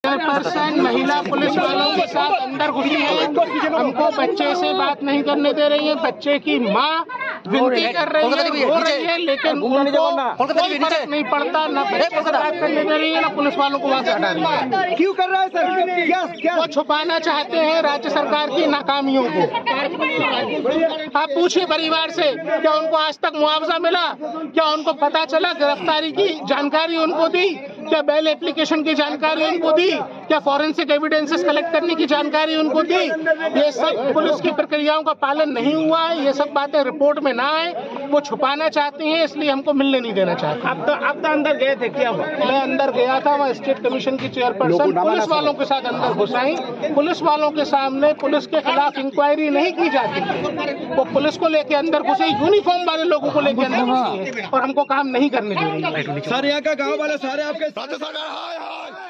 Chairperson महिला police वालों के साथ अंदर घुसी है, हमको बच्चे से बात नहीं करने दे रही है। बच्चे की माँ विनती कर रही है, रो रही है, लेकिन उनको कोई फर्क नहीं पड़ता। न बच्चे से बात करने दे रही है, न पुलिस वालों को वहाँ से हटा रही है। क्यों कर रहा है सर? क्या वो छुपाना चाहते हैं राज्य सरकार की नाकामियों को। आप पूछिए परिवार से, क्या उनको आज तक मुआवजा मिला? क्या उनको पता चला? गिरफ्तारी की जानकारी उनको दी? क्या बेल एप्लीकेशन की जानकारी उनको दी? क्या फॉरेंसिक एविडेंसेस कलेक्ट करने की जानकारी उनको दी? ये सब पुलिस की प्रक्रियाओं का पालन नहीं हुआ है। ये सब बातें रिपोर्ट में ना आए, वो छुपाना चाहती हैं, इसलिए हमको मिलने नहीं देना चाहते। अब तो अंदर गए थे, क्या हुआ? मैं अंदर गया था, वहाँ स्टेट कमीशन की चेयरपर्सन पुलिस वालों के साथ अंदर घुस आई। पुलिस वालों के सामने पुलिस के खिलाफ इंक्वायरी नहीं की जाती, वो पुलिस को लेके अंदर घुसे, यूनिफॉर्म वाले लोगों को लेके अंदर घुसी है और हमको काम नहीं करने दे रही है। सर यहाँ का गाँव वाले सारे आपके